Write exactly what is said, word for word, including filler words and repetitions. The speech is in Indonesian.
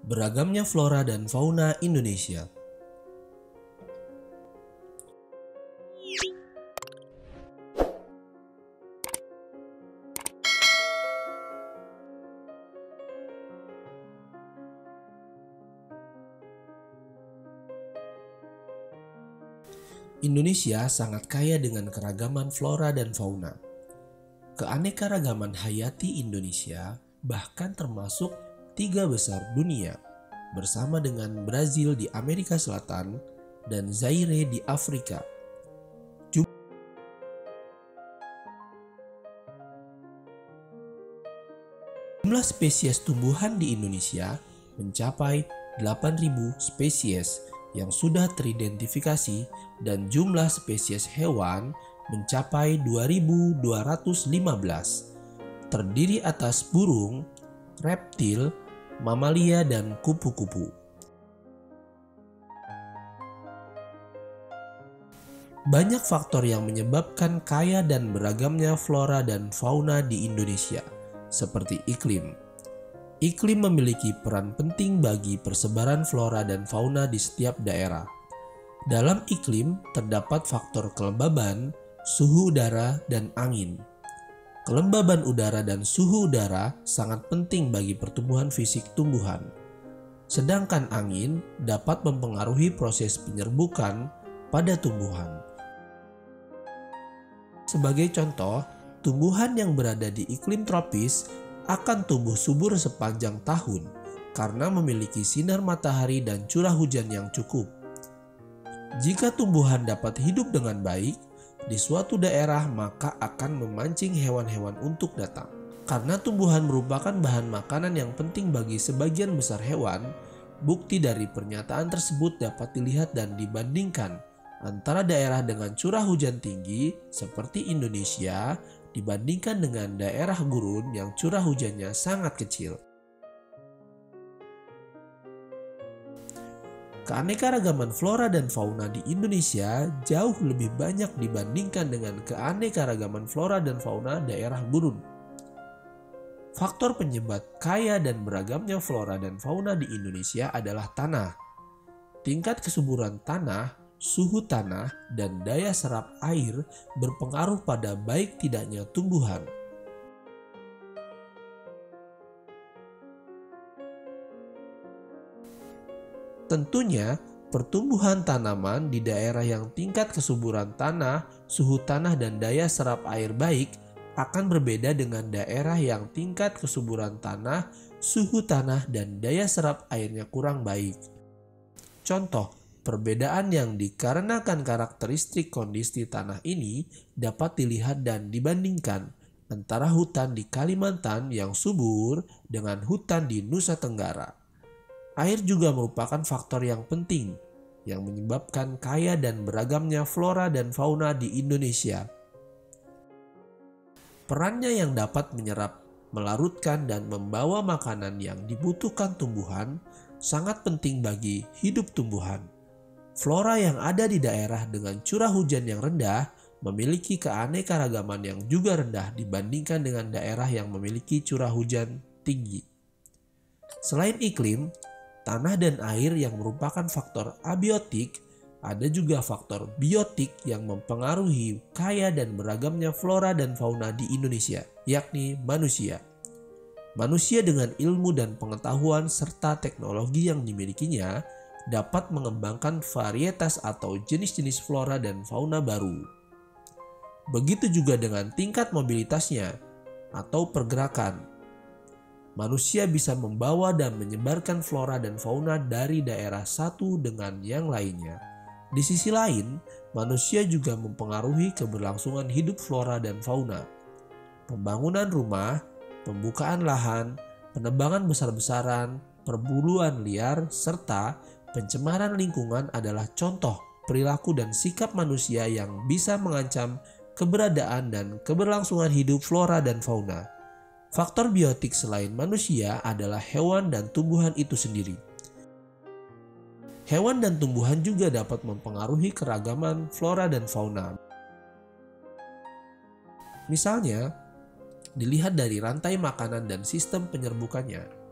Beragamnya flora dan fauna Indonesia. Indonesia sangat kaya dengan keragaman flora dan fauna. Keanekaragaman hayati Indonesia bahkan termasuk tiga besar dunia, bersama dengan Brazil di Amerika Selatan dan Zaire di Afrika. Jumlah spesies tumbuhan di Indonesia mencapai delapan ribu spesies yang sudah teridentifikasi, dan jumlah spesies hewan mencapai dua ribu dua ratus lima belas, terdiri atas burung, reptil, mamalia, dan kupu-kupu. Banyak faktor yang menyebabkan kaya dan beragamnya flora dan fauna di Indonesia, seperti iklim. Iklim memiliki peran penting bagi persebaran flora dan fauna di setiap daerah. Dalam iklim terdapat faktor kelembaban, suhu udara, dan angin. Kelembaban udara dan suhu udara sangat penting bagi pertumbuhan fisik tumbuhan. Sedangkan angin dapat mempengaruhi proses penyerbukan pada tumbuhan. Sebagai contoh, tumbuhan yang berada di iklim tropis akan tumbuh subur sepanjang tahun karena memiliki sinar matahari dan curah hujan yang cukup. Jika tumbuhan dapat hidup dengan baik di suatu daerah, maka akan memancing hewan-hewan untuk datang. Karena tumbuhan merupakan bahan makanan yang penting bagi sebagian besar hewan, bukti dari pernyataan tersebut dapat dilihat dan dibandingkan antara daerah dengan curah hujan tinggi seperti Indonesia dibandingkan dengan daerah gurun yang curah hujannya sangat kecil. Keanekaragaman flora dan fauna di Indonesia jauh lebih banyak dibandingkan dengan keanekaragaman flora dan fauna daerah gurun. Faktor penyebab kaya dan beragamnya flora dan fauna di Indonesia adalah tanah. Tingkat kesuburan tanah, suhu tanah, dan daya serap air berpengaruh pada baik tidaknya tumbuhan. Tentunya, pertumbuhan tanaman di daerah yang tingkat kesuburan tanah, suhu tanah, dan daya serap air baik akan berbeda dengan daerah yang tingkat kesuburan tanah, suhu tanah, dan daya serap airnya kurang baik. Contoh, perbedaan yang dikarenakan karakteristik kondisi tanah ini dapat dilihat dan dibandingkan antara hutan di Kalimantan yang subur dengan hutan di Nusa Tenggara. Air juga merupakan faktor yang penting yang menyebabkan kaya dan beragamnya flora dan fauna di Indonesia. Perannya yang dapat menyerap, melarutkan, dan membawa makanan yang dibutuhkan tumbuhan sangat penting bagi hidup tumbuhan. Flora yang ada di daerah dengan curah hujan yang rendah memiliki keanekaragaman yang juga rendah dibandingkan dengan daerah yang memiliki curah hujan tinggi. Selain iklim, tanah dan air yang merupakan faktor abiotik, ada juga faktor biotik yang mempengaruhi kaya dan beragamnya flora dan fauna di Indonesia, yakni manusia. Manusia dengan ilmu dan pengetahuan serta teknologi yang dimilikinya dapat mengembangkan varietas atau jenis-jenis flora dan fauna baru. Begitu juga dengan tingkat mobilitasnya atau pergerakan. Manusia bisa membawa dan menyebarkan flora dan fauna dari daerah satu dengan yang lainnya. Di sisi lain, manusia juga mempengaruhi keberlangsungan hidup flora dan fauna. Pembangunan rumah, pembukaan lahan, penebangan besar-besaran, perburuan liar, serta pencemaran lingkungan adalah contoh perilaku dan sikap manusia yang bisa mengancam keberadaan dan keberlangsungan hidup flora dan fauna. Faktor biotik selain manusia adalah hewan dan tumbuhan itu sendiri. Hewan dan tumbuhan juga dapat mempengaruhi keragaman flora dan fauna. Misalnya, dilihat dari rantai makanan dan sistem penyerbukannya.